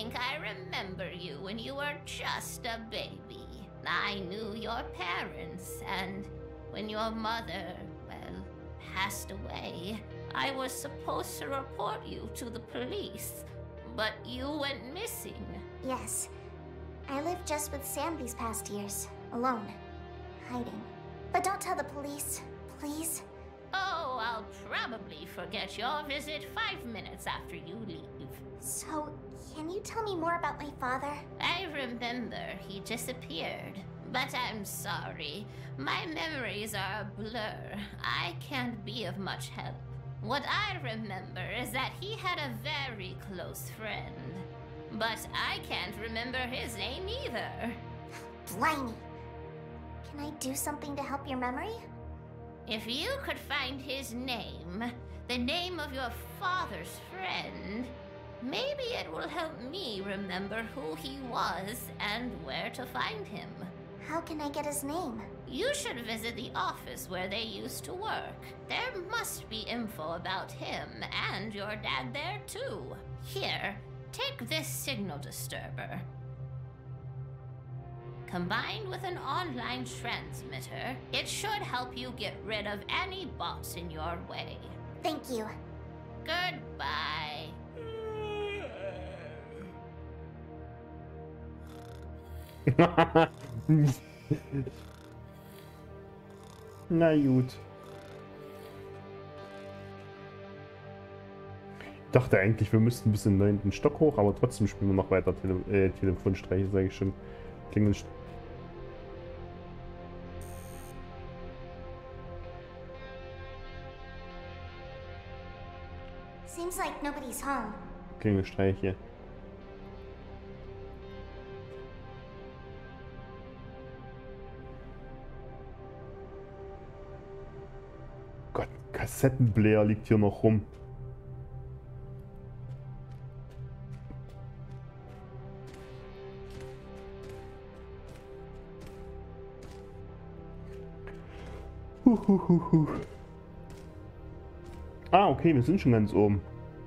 think I remember you when you were just a baby. I knew your parents, and when your mother, well, passed away, I was supposed to report you to the police, but you went missing. Yes. I lived just with Sam these past years, alone, hiding. But don't tell the police, please. Oh, I'll probably forget your visit 5 minutes after you leave. So, can you tell me more about my father? I remember he disappeared, but I'm sorry. My memories are a blur. I can't be of much help. What I remember is that he had a very close friend. But I can't remember his name either. Blimey. Can I do something to help your memory? If you could find his name, the name of your father's friend, maybe it will help me remember who he was and where to find him. How can I get his name? You should visit the office where they used to work. There must be info about him and your dad there too. Here, take this signal disturber. Combined with an online transmitter, it should help you get rid of any bots in your way. Thank you. Goodbye. Na gut. Ich dachte eigentlich, wir müssten bis in den 9. Stock hoch, aber trotzdem spielen wir noch weiter Telefonstreiche, sage ich schon. Seems like nobody's home. Klingelstreiche. Gott, Kassettenplayer liegt hier noch rum. Ah, okay, wir sind schon ganz oben.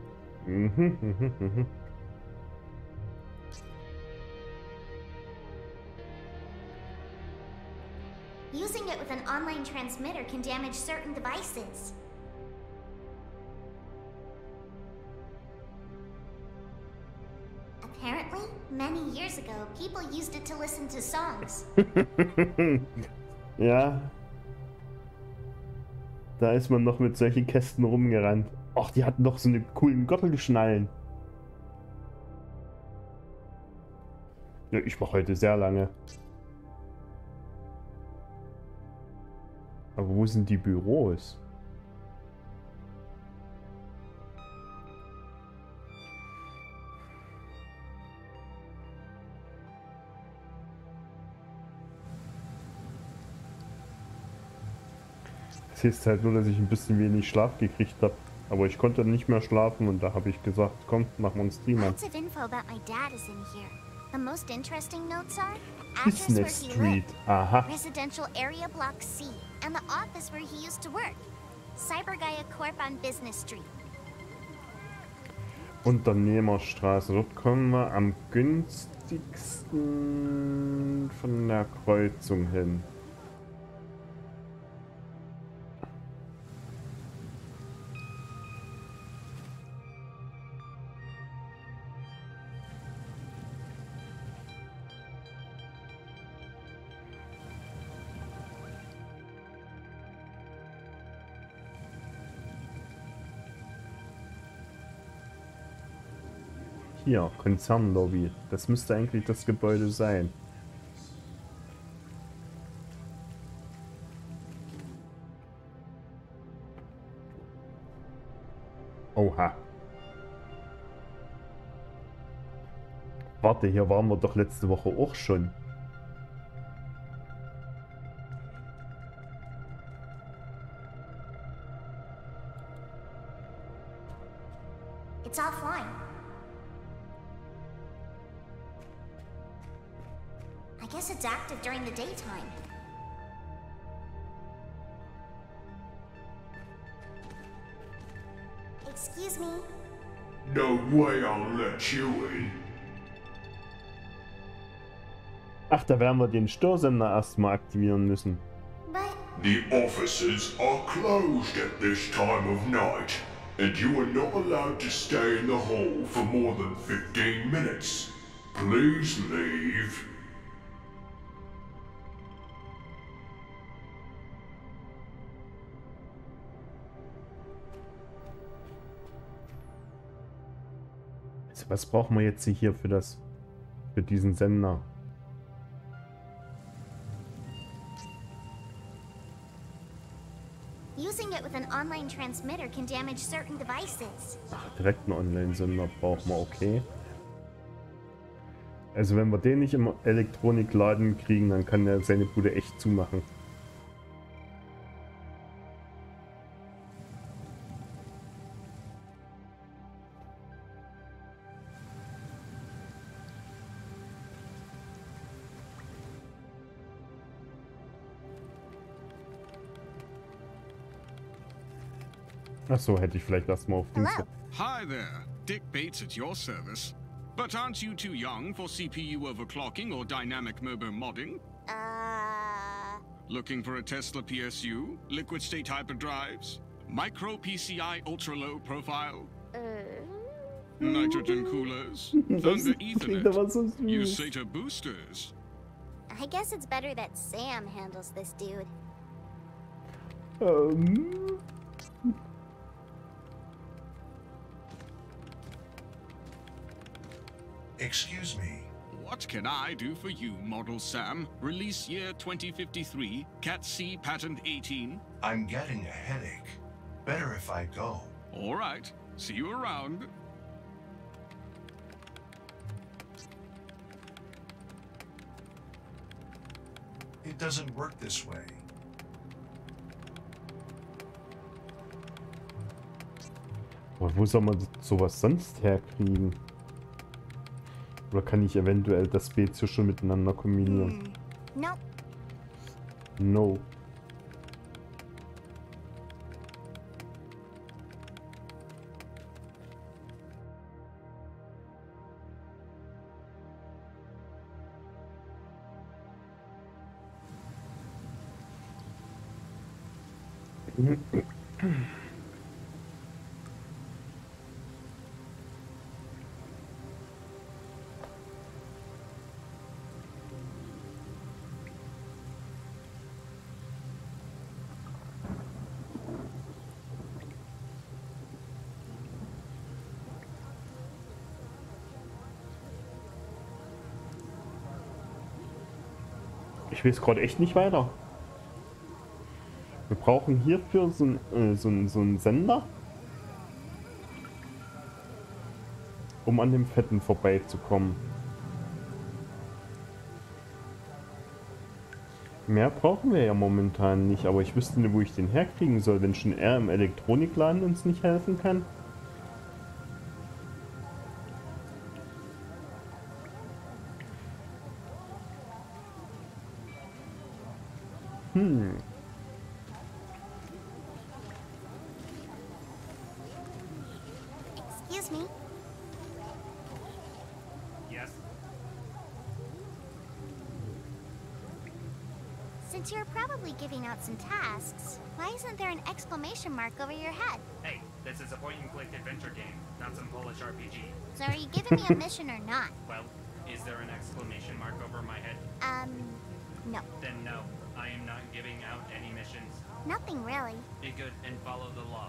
Using it with an online transmitter can damage certain devices. Apparently, many years ago, people used it to listen to songs. Ja. Da ist man noch mit solchen Kästen rumgerannt. Ach, die hatten doch so eine coolen Gürtelschnallen. Ja, ich mache heute sehr lange. Aber wo sind die Büros? Das heißt halt nur, dass ich ein bisschen wenig Schlaf gekriegt habe. Aber ich konnte nicht mehr schlafen und da habe ich gesagt, komm, machen wir einen Stream an. Lots of info about my dad is in here. The most interesting notes are Business Street. Aha. Residential Area Block C, and the office where he used to work. Cybergaia Corp on Business Street. Unternehmerstraße. Dort kommen wir am günstigsten von der Kreuzung hin. Hier, Konzernlobby. Das müsste eigentlich das Gebäude sein. Oha. Warte, hier waren wir doch letzte Woche auch schon. It's offline. I guess it's active during the daytime. Excuse me. No way I'll let you in. Ach, da werden wir den Störsender erstmal aktivieren müssen. But The offices are closed at this time of night, and you are not allowed to stay in the hall for more than 15 minutes. Please leave. Also was brauchen wir jetzt hier für diesen Sender? using it with an online transmitter can damage certain devices. Ach, direkt einen Online-Sender brauchen wir, okay. Also wenn wir den nicht im Elektronikladen kriegen, dann kann er seine Bude echt zumachen. Ach so, hätte ich vielleicht erstmal auf den... Hello. Hi there, Dick Bates at your service. But aren't you too young for CPU overclocking or dynamic mobile modding? Looking for a Tesla PSU, liquid state hyperdrives, micro PCI ultra low profile, nitrogen coolers, Thunder klingt aber Ethernet, so süß. USATA boosters. I guess it's better that Sam handles this dude. Excuse me. What can I do for you, Model Sam? Release year 2053, Cat C patent 18. I'm getting a headache. Better if I go. All right, see you around. It doesn't work this way. Aber wo soll man sowas sonst herkriegen? Oder kann ich eventuell das Spezies schon miteinander kombinieren? Nope. No. Ich weiß gerade echt nicht weiter. Wir brauchen hierfür so einen Sender, um an dem Fetten vorbeizukommen. Mehr brauchen wir ja momentan nicht, aber ich wüsste nicht, wo ich den herkriegen soll, wenn schon er im Elektronikladen uns nicht helfen kann. Excuse me. Yes? Since you're probably giving out some tasks, why isn't there an exclamation mark over your head? Hey, this is a point-and-click adventure game, not some Polish RPG. So are you giving me a mission or not? Well, is there an exclamation mark over my head? No. Then no, I am not giving out any missions. Nothing really. Be good and follow the law.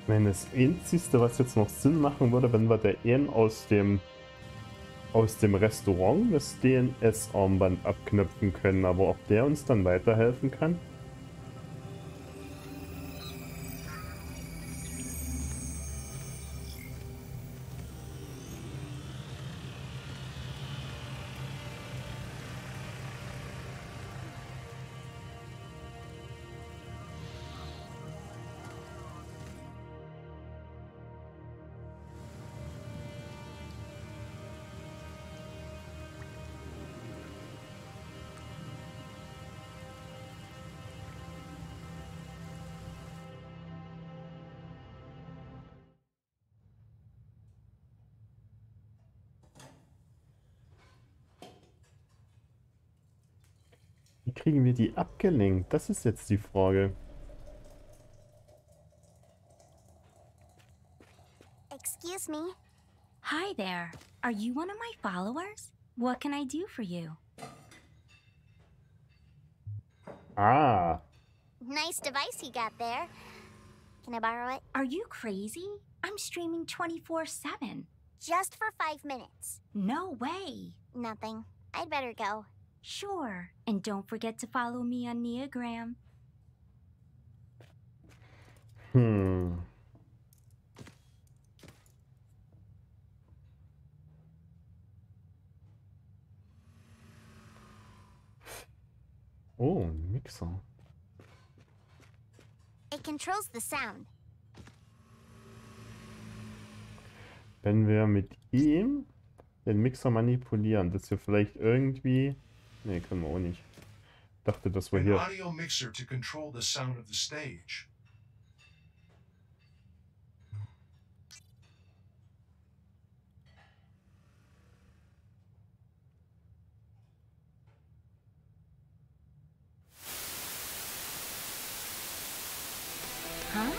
Ich meine, das Einzige, was jetzt noch Sinn machen würde, wenn wir der einen aus dem Restaurant das DNS-Armband abknöpfen können, aber ob der uns dann weiterhelfen kann? Wie kriegen wir die abgelenkt? Das ist jetzt die Frage. Excuse me. Hi there. Are you one of my followers? What can I do for you? Ah, Nice device you got there. Can I borrow it? Are you crazy? I'm streaming 24/7. Just for 5 minutes. No way. Nothing. I'd better go. Sure. And don't forget to follow me on Neogram. Oh, ein Mixer. It controls the sound. Wenn wir mit ihm den Mixer manipulieren, dass wir vielleicht irgendwie... Ne, können wir auch nicht. Ich dachte, das war An hier... audio mixer to control the sound of the stage. Huh?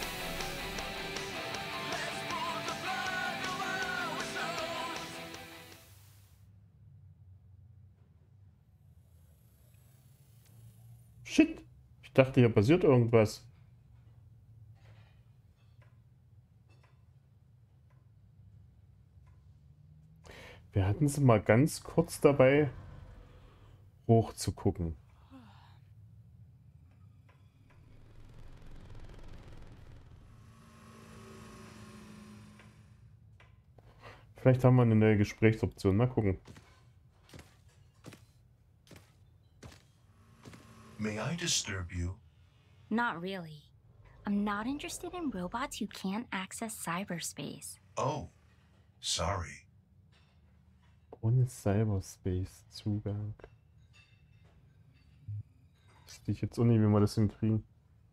Shit! Ich dachte, hier passiert irgendwas. Wir hatten sie mal ganz kurz dabei, hoch zu gucken. Vielleicht haben wir eine neue Gesprächsoption. Mal gucken. May I disturb you? Not really. I'm not interested in robots who can't access cyberspace. Oh, sorry. Ohne Cyberspace-Zugang. Wüsste ich jetzt auch nicht, wie wir das hinkriegen.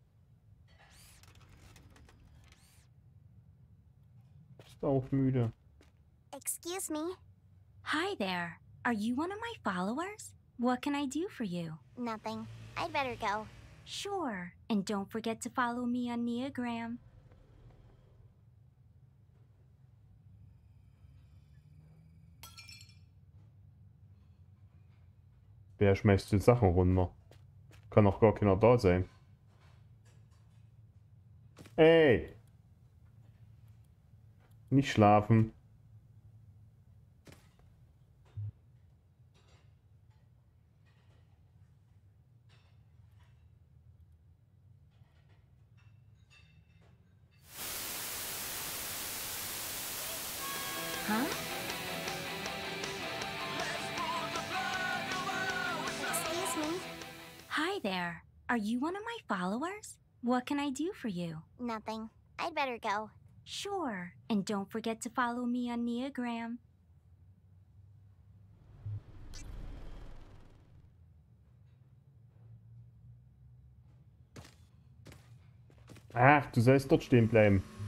Bist auch müde. Excuse me. Hi there. Are you one of my followers? What can I do for you? Nothing. I'd better go. Sure. And don't forget to follow me on Neogram. Wer schmeißt die Sachen runter? Kann auch gar keiner da sein. Ey! Nicht schlafen. Huh? Excuse me. Hi there. Are you one of my followers? What can I do for you? Nothing. I'd better go. Sure. And don't forget to follow me on Neogram. Ach, du sollst dort stehen bleiben.